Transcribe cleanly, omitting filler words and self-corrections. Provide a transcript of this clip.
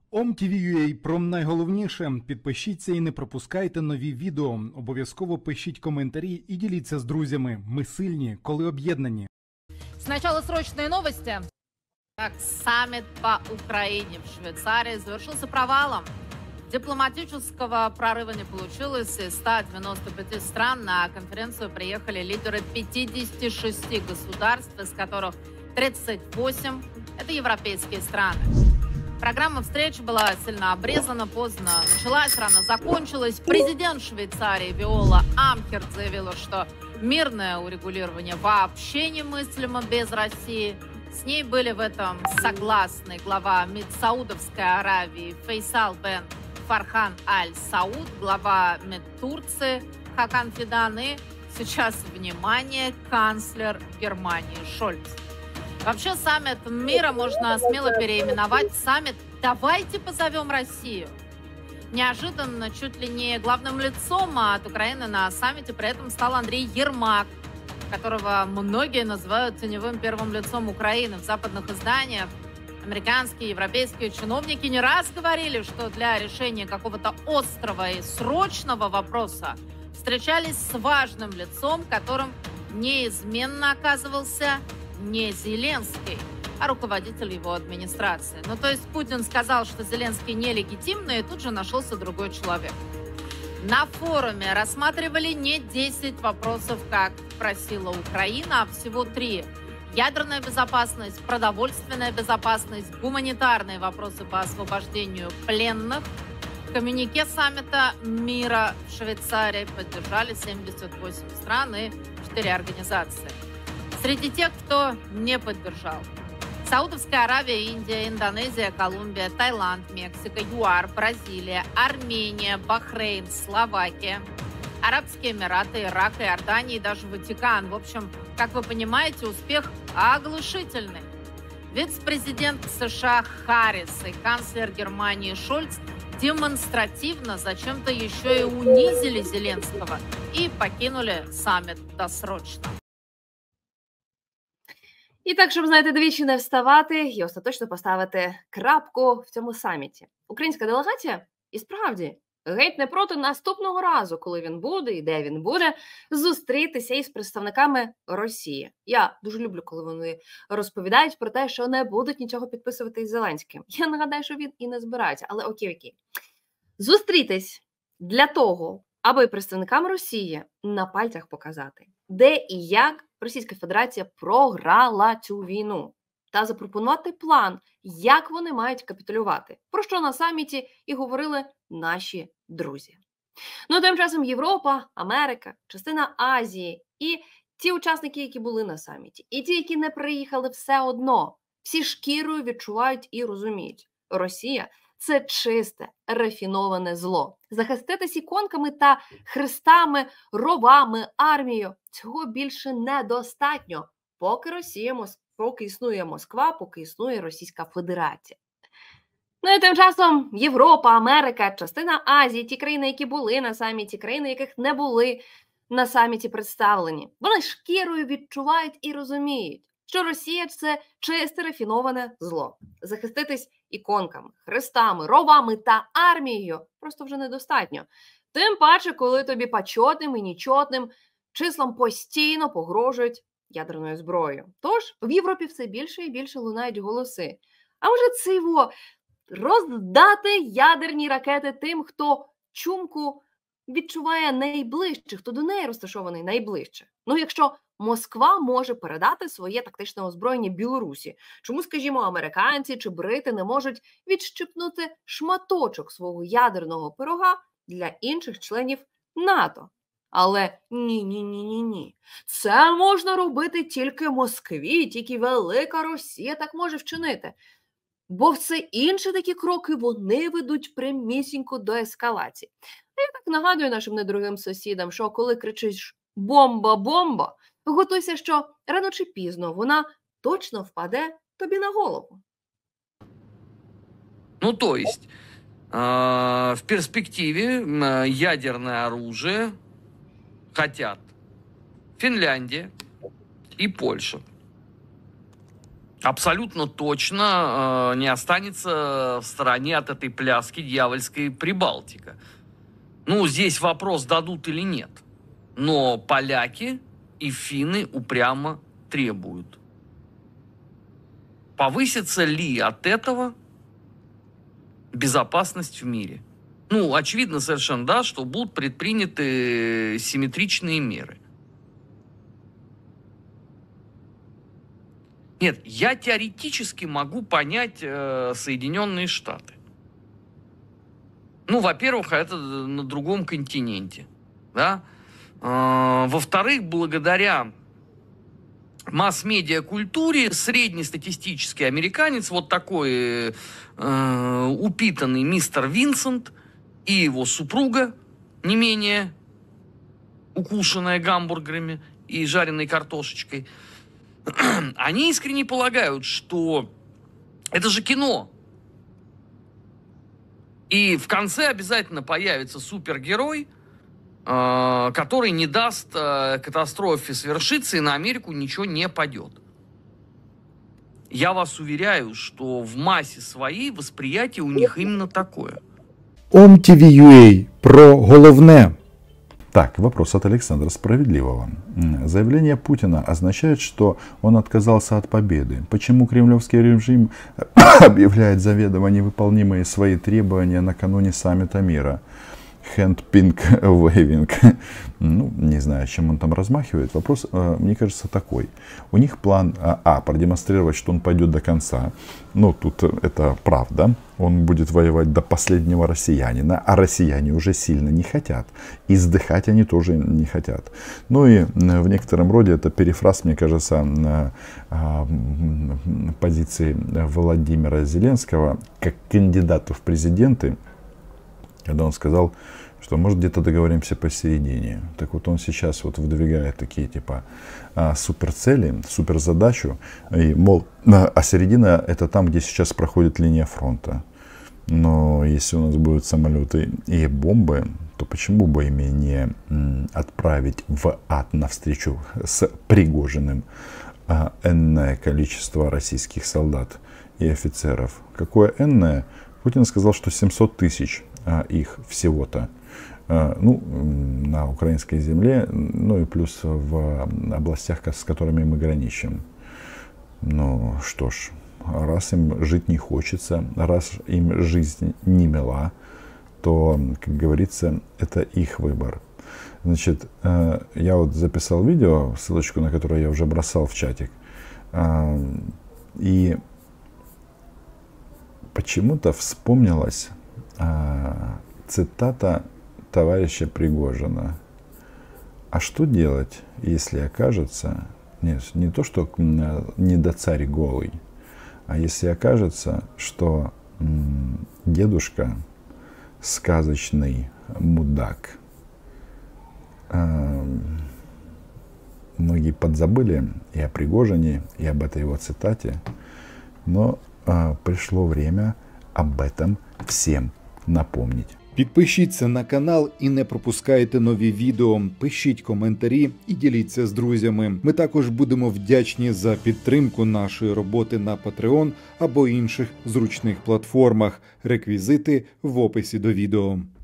OMTV.ua про найголовніше. Підпишіться і не пропускайте нові відео. Обов'язково пишіть коментарі і діліться з друзями. Ми сильні, коли об'єднані. Сначала срочные новости. Так, саммит по Украине в Швейцарии завершился провалом. Дипломатического прорыва не получилось. Из 195 стран на конференцию приехали лидеры 56 государств, из которых 38 – это европейские страны. Программа встреч была сильно обрезана, поздно началась, рано закончилась. Президент Швейцарии Виола Амхерт заявила, что мирное урегулирование вообще немыслимо без России. С ней были в этом согласны глава МИД Саудовской Аравии Фейсал бен Фархан аль-Сауд, глава МИД Турции Хакан Фидан и, сейчас, внимание, канцлер Германии Шольц. Вообще саммит мира можно смело переименовать в саммит «Давайте позовем Россию». Неожиданно, чуть ли не главным лицом от Украины на саммите при этом стал Андрей Ермак, которого многие называют теневым первым лицом Украины. В западных изданиях американские, европейские чиновники не раз говорили, что для решения какого-то острого и срочного вопроса встречались с важным лицом, которым неизменно оказывался не Зеленский, а руководитель его администрации. Ну, то есть Путин сказал, что Зеленский нелегитимный, и тут же нашелся другой человек. На форуме рассматривали не 10 вопросов, как просила Украина, а всего 3. Ядерная безопасность, продовольственная безопасность, гуманитарные вопросы по освобождению пленных. В коммюнике саммита мира в Швейцарии поддержали 78 стран и 4 организации. Среди тех, кто не поддержал: Саудовская Аравия, Индия, Индонезия, Колумбия, Таиланд, Мексика, ЮАР, Бразилия, Армения, Бахрейн, Словакия, Арабские Эмираты, Ирак, Иордания и даже Ватикан. В общем, как вы понимаете, успех оглушительный. Вице-президент США Харрис и канцлер Германии Шольц демонстративно зачем-то еще и унизили Зеленского и покинули саммит досрочно. І так, щоб, знаєте, двічі не вставати і остаточно поставити крапку в цьому саміті. Українська делегація і справді геть не проти наступного разу, коли він буде і де він буде, зустрітися із представниками Росії. Я дуже люблю, коли вони розповідають про те, що не будуть нічого підписувати із Зеленським. Я нагадаю, що він і не збирається, але окей. Зустрітись для того, аби представникам Росії на пальцях показати, де і як Російська Федерація програла цю війну, та запропонувати план, як вони мають капітулювати, про що на саміті і говорили наші друзі. Ну, тим часом Європа, Америка, частина Азії і ті учасники, які були на саміті, і ті, які не приїхали, все одно, всі шкірою відчувають і розуміють: Росія – це чисте, рафіноване зло. Захиститись іконками та хрестами, ровами, армією – цього більше недостатньо, поки існує Москва, поки існує Російська Федерація. Ну і тим часом Європа, Америка, частина Азії, ті країни, які були на саміті, країни, яких не були на саміті представлені, вони шкірою відчувають і розуміють, що Росія – це чисте рафіноване зло. Захиститись іконками, хрестами, ровами та армією просто вже недостатньо. Тим паче, коли тобі почетним і нечетним числам постійно погрожують ядерною зброєю. Тож в Європі все більше і більше лунають голоси. А може циво роздати ядерні ракети тим, хто чумку відчуває найближче, хто до неї розташований найближче. Ну, якщо Москва може передати своє тактичне озброєння Білорусі, чому, скажімо, американці чи брити не можуть відщипнути шматочок свого ядерного пирога для інших членів НАТО? Але ні. Це можна робити тільки Москві, тільки велика Росія так може вчинити. Бо все інші такі кроки вони ведуть прямісінько до ескалації. А я так нагадую нашим недорогим сусідам, що коли кричиш «бомба-бомба», готуйся, що рано чи пізно вона точно впаде тобі на голову. Ну, то есть, в перспективе ядерное оружие хотят Финляндия и Польша. абсолютно точно не останется в стороне от этой пляски дьявольской Прибалтика. Ну, здесь вопрос, дадут или нет. Но поляки и финны упрямо требуют. Повысится ли от этого безопасность в мире? Ну, очевидно совершенно, да, что будут предприняты симметричные меры. Нет, я теоретически могу понять Соединенные Штаты. Ну, во-первых, это на другом континенте, да. Во-вторых, благодаря масс-медиа-культуре среднестатистический американец, вот такой упитанный мистер Винсент и его супруга, не менее укушенная гамбургерами и жареной картошечкой, они искренне полагают, что это же кино. И в конце обязательно появится супергерой, который не даст катастрофе свершиться, и на Америку ничего не падет. Я вас уверяю, что в массе своей восприятие у них именно такое. OMTV.ua про головне. Так, вопрос от Александра Справедливого. Заявление Путина означает, что он отказался от победы. Почему кремлевский режим объявляет заведомо невыполнимые свои требования накануне саммита мира? Hand-pink waving. Ну, не знаю, чем он там размахивает. Вопрос, мне кажется, такой. У них план, продемонстрировать, что он пойдет до конца. Ну, тут это правда. Он будет воевать до последнего россиянина, а россияне уже сильно не хотят. И сдыхать они тоже не хотят. Ну и в некотором роде это перефраз, мне кажется, позиции Владимира Зеленского как кандидата в президенты, когда он сказал, что может где-то договоримся посередине. Так вот он сейчас вот выдвигает такие типа суперцели, суперзадачу, и, мол, а середина это там, где сейчас проходит линия фронта. Но если у нас будут самолеты и бомбы, то почему бы ими не отправить в ад навстречу с Пригожиным энное количество российских солдат и офицеров? Какое энное? Путин сказал, что 700 тысяч их всего-то, ну, на украинской земле, ну и плюс в областях, с которыми мы граничим. Ну что ж, раз им жить не хочется, раз им жизнь не мила, то, как говорится, это их выбор. Значит, я вот записал видео, ссылочку на которое я уже бросал в чатик, и почему-то вспомнилась цитата товарища Пригожина. А что делать, если окажется, нет, не то, что недоцарь голый, а если окажется, что дедушка сказочный мудак. Многие подзабыли и о Пригожине, и об этой его цитате, но пришло время об этом всем напомнить. Підпишіться на канал і не пропускайте нові відео, пишіть коментарі і діліться з друзями. Ми також будемо вдячні за підтримку нашої роботи на Patreon або інших зручних платформах. Реквізити в описі до відео.